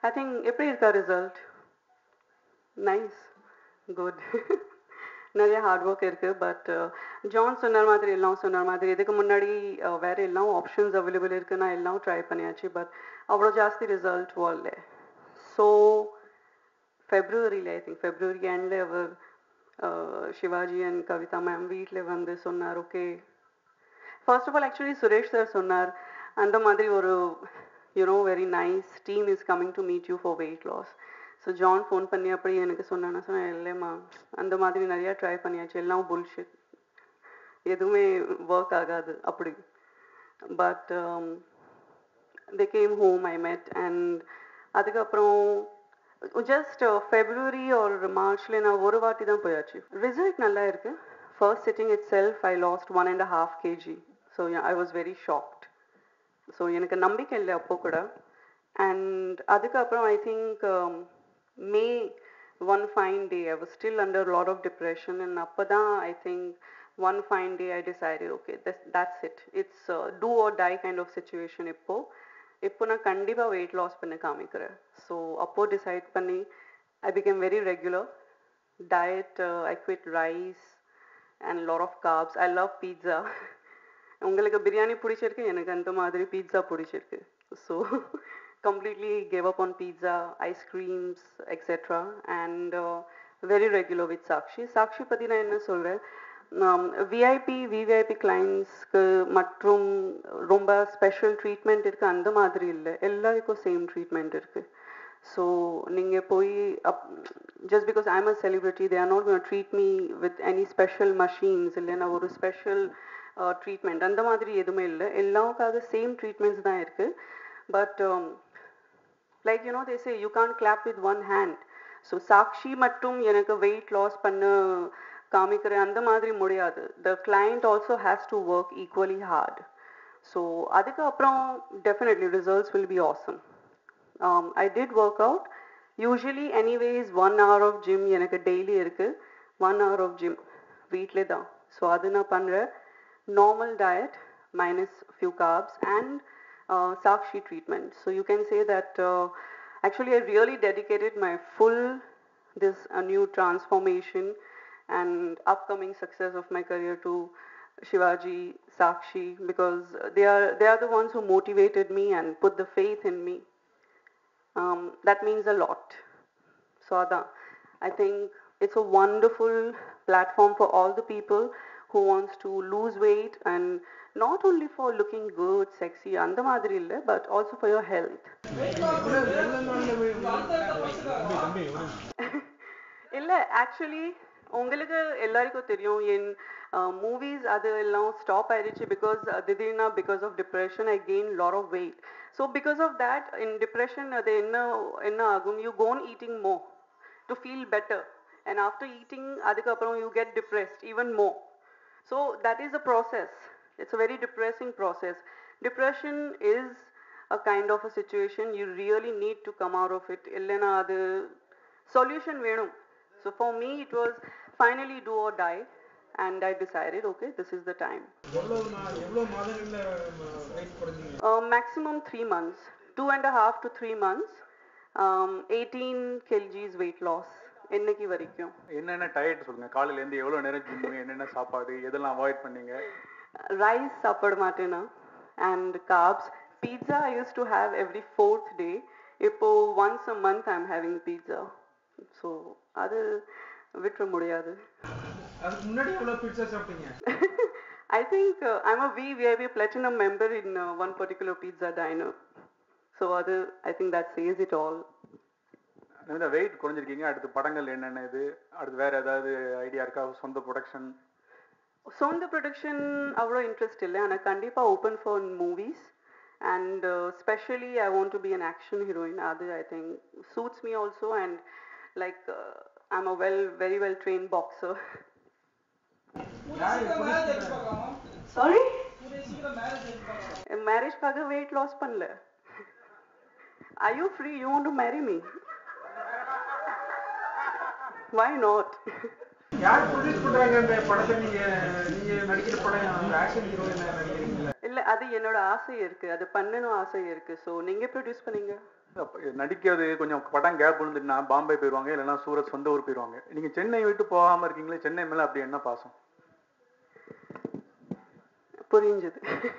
I think எப்படி இருக்கா result? Nice, good. நிறைய ஹார்ட் ஒர்க் இருக்கு. பட் ஜான் சொன்ன மாதிரி எல்லாம் சொன்ன மாதிரி இதுக்கு முன்னாடி வேற எல்லாம் ஆப்ஷன்ஸ் அவைலபிள் இருக்கு, நான் எல்லாம் ட்ரை பண்ணியாச்சு. பட் அவ்வளோ ஜாஸ்தி ரிசல்ட் வரல. ஸோ ஃபெப்ரவரியில் ஐ திங்க் ஃபெப்ரவரி எண்டில் அவர் சிவாஜி அண்ட் கவிதா மேம் வீட்டில் வந்து சொன்னார். Okay, first of all actually Suresh sir சொன்னார், அந்த மாதிரி ஒரு very nice team is coming to meet you for weight loss. So John phone பண்ணி அப்படி எனக்கு சொன்னேன். நான் சொன்னேன், இல்லைம்மா அந்த மாதிரி நிறையா ட்ரை பண்ணியாச்சு, எல்லாம் புல்ஷிட், எதுவுமே ஒர்க் ஆகாது அப்படி. But they came home, I met, and அதுக்கப்புறம் ஜஸ்ட் ஃபெப்ரவரி ஒரு மார்ச்ல நான் ஒரு வாட்டி தான் போயாச்சு. ரிசல்ட் நல்லா இருக்கு. First sitting itself I lost 1.5 kg. So I was very shocked. So எனக்கு நம்பிக்கை இல்லை அப்போ கூட. அண்ட் அதுக்கப்புறம் I think May one fine day I was still under a lot of depression, and அப்போ தான் I think one fine day I decided, okay, that's it, it's do or die kind of situation. இப்போ நான் கண்டிப்பாக weight loss பண்ண காமிக்கிறேன். So அப்போது decide பண்ணி I became very regular diet. I quit rice and lot of carbs. I love pizza. உங்களுக்கு பிரியாணி பிடிச்சிருக்கு, எனக்கு அந்த மாதிரி பீட்சா பிடிச்சிருக்கு. So completely gave up on pizza, ice creams, etc. And very regular with Sakshi. Sakshi பற்றி நான் என்ன சொல்கிறேன், விஐபி விவிஐபி கிளைண்ட்ஸ்க்கு மற்றும் ரொம்ப ஸ்பெஷல் ட்ரீட்மெண்ட் இருக்குது அந்த மாதிரி இல்லை, எல்லாருக்கும் சேம் ட்ரீட்மெண்ட் இருக்குது. ஸோ நீங்கள் போய் just because I'm a celebrity, they are not going to treat me with any special machines, இல்லைன்னா ஒரு ஸ்பெஷல் ட்ரீட்மெண்ட் அந்த மாதிரி எதுவுமே இல்லை, எல்லாருக்காக சேம் ட்ரீட்மெண்ட்ஸ் தான் இருக்குது. But like they say you can't clap with one hand. So Sakshi mattum enakku weight loss panna kaamikire அந்த மாதிரி முடியாது. The client also has to work equally hard. So adukku apram definitely results will be awesome. I did work out. Usually anyways 1 hour of gym enakku daily irukku. 1 hour of gym வீட்ல தான். So adu na பண்றேன். Normal diet minus few carbs and Sakshi treatment. So you can say that actually I really dedicated my full this new transformation and upcoming success of my career to Shivaji, Sakshi, because they are the ones who motivated me and put the faith in me. That means a lot. So I think it's a wonderful platform for all the people who wants to lose weight, and not only for looking good, sexy, and the madri illa, but also for your health. illa actually உங்களுக்கு எல்லாருக்கும் தெரியும், என் movies அது எல்லாம் stop ஆயிடுச்சு because திடீர்னா because of depression I gain lot of weight. So because of that in depression அது என்ன ஆகும், you gonna eating more to feel better, and after eating அதுக்கப்புறம் you get depressed even more. So that is a process. It's a very depressing process. Depression is a kind of a situation you really need to come out of it. Illena adu solution venum. So for me it was finally do or die, and I decided, okay, this is the time. எவ்வளவு மாதங்கள்ல weight குறைஞ்சீங்க? Maximum 3 months, 2.5 to 3 months, 18 kgs weight loss. என்னைக்கு வரைக்கும் என்னென்ன diet சொல்லுங்க, காலையில இருந்து எவ்வளவு நேரம் ஜிம், என்னென்ன சாப்பாடு, எதெல்லாம் அவாய்ட் பண்ணீங்க? ரைஸ் சாப்பிட மாட்டேனா, and carbs. Pizza I use to have every 4th day. இப்போ once a month I am having pizza. So அது விட்டுற முடியாது. அதுக்கு முன்னாடி எவ்வளவு பீட்சா சாப்பிட்டீங்க? I think I'm a VVIP Platinum member in one particular pizza diner. So அது I think that says it all. இந்த வெயிட் குறைஞ்சிருக்கீங்க, அடுத்து படங்கள் என்னென்ன, இது அடுத்து வேற ஏதாவது ஐடியா இருக்கா? சொந்த ப்ரொடக்ஷன்? சொந்த ப்ரொடக்ஷன் அவ்வளோ இன்ட்ரெஸ்ட் இல்லை, ஆனால் கண்டிப்பாக open for movies, and specially I want to be an action heroine. அது I think suits me also, and like I am a very well train boxer. Sorry, மேரேஜ்க்காக weight loss பண்ணல. Are you free? You want to marry me? Why not? யார் produce பண்றாங்க அந்த படத்தை? நீங்க நடிக்கிற படம் ஆக்ஷன் ஹீரோயினா நடிக்கிறீங்களா? இல்ல, அது என்னோட ஆசை இருக்கு, அது பண்ணனும் ஆசை இருக்கு. சோ நீங்க ப்ரொடியூஸ் பண்ணீங்க. நடிக்கிறது கொஞ்சம் படம் கேப் விழுந்துட்டுனா பாம்பே போயிடுவாங்க, இல்லைன்னா சூரத் சொந்த ஊர் போயிடுவாங்க. நீங்க சென்னை விட்டு போகாம இருக்கீங்களே, சென்னை மேல அப்படி என்ன பாசம்? புரிஞ்சது.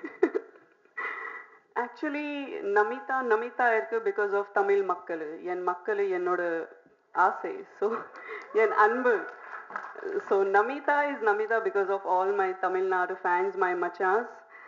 ஆக்சுவலி நமிதா இருக்கு பிகாஸ் ஆஃப் தமிழ் மக்கள். என் மக்கள் என்னோட ஆசை. ஸோ என் அன்பு. So Namita is Namita because of all my Tamil Nadu fans, my machas.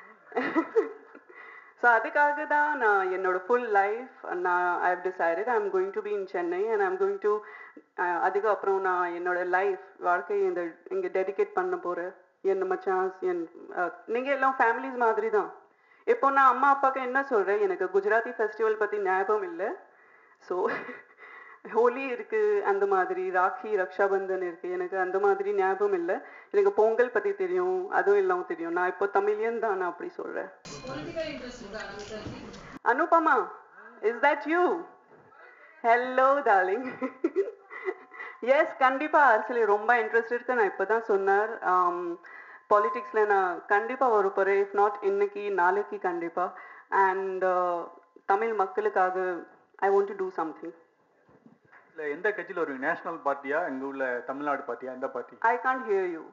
So அதுக்காக தான் நான் என்னோட full life I have decided I am going to be in Chennai and I am going to அதுக்கப்புறம் நான் என்னோட life வாழ்க்கையை இங்கே dedicate பண்ண போகிறேன். என் மச்சான்ஸ் நீங்கள் எல்லாம் ஃபேமிலிஸ் மாதிரி தான். இப்போ நான் அம்மா அப்பாவுக்கு என்ன சொல்கிறேன், எனக்கு குஜராத்தி ஃபெஸ்டிவல் பற்றி ஞாபகம் இல்லை. ஸோ ஹோலி இருக்கு, அந்த மாதிரி ராக்கி ரக்ஷாபந்தன் இருக்கு, எனக்கு அந்த மாதிரி ஞாபகம் இல்லை. எனக்கு பொங்கல் பற்றி தெரியும், அதுவும் எல்லாம் தெரியும். நான் இப்போ தமிழியன் தான், நான் அப்படி சொல்கிறேன். Anupama, is that you? Hello darling. Yes, கண்டிப்பாக அரசியல் ரொம்ப இன்ட்ரெஸ்ட் இருக்கு. நான் இப்போ தான் சொன்னார், பாலிட்டிக்ஸில் நான் கண்டிப்பாக ஒரு போகிறேன். இஃப் நாட் இன்னைக்கு நாளைக்கு கண்டிப்பாக. அண்ட் தமிழ் மக்களுக்காக I want to do something. இல்லை, எந்த கட்சியில் வருவீங்க? நேஷனல் பார்ட்டியா, எங்கள் உள்ள தமிழ்நாடு பார்ட்டியா, எந்த party? I can't hear you.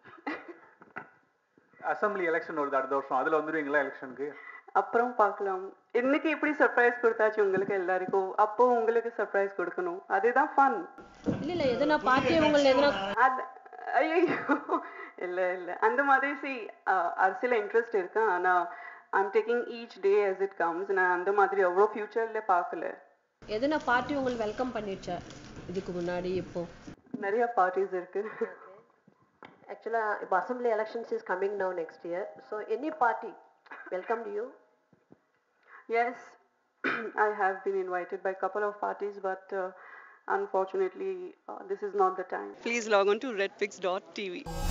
Assembly election வருது அடுத்த வருஷம், அதில் வந்துடுவீங்களா எலெக்ஷனுக்கு? அப்புறம் பார்க்கலாம். இன்னைக்கு இப்படி சர்ப்ரைஸ் கொடுத்தாச்சு உங்களுக்கு எல்லாருக்கும், அப்போ உங்களுக்கு சர்ப்ரைஸ் கொடுக்கணும். அதுதான் ஃபன். இல்ல எதனா பார்ட்டி உங்களுக்கு எதனா அது ஐயோ இல்லை இல்லை அந்த மாதிரி. சி அரசியல் இன்ட்ரெஸ்ட் இருக்கு, ஆனால் I am taking each day as it comes. நான் அந்த மாதிரி அவ்வளோ ஃபியூச்சரில் பார்க்கல. எதனா பார்ட்டி உங்களுக்கு வெல்கம் பண்ணிடுச்சா இதுக்கு முன்னாடி? இப்போ நிறைய பார்ட்டிஸ் இருக்கு. Actually, assembly elections is coming now next year. So any party welcomed you? Yes, I have been invited by a couple of parties, but unfortunately, this is not the time. Please log on to redfix.tv.